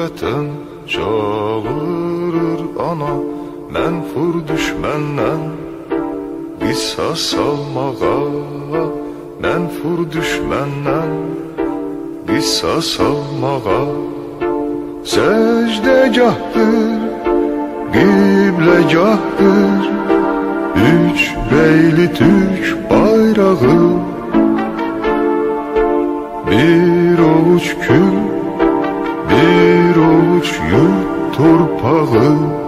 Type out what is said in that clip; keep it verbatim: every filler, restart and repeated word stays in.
vətən çağırır ana, mənfur düşməndən qisas almağa, mənfur düşməndən qisas almağa. Səcdəgahdır, qibləgahdır, üç beyli Türk bayrağı, bir ovuç kül, bir ovuç yurt torpağı.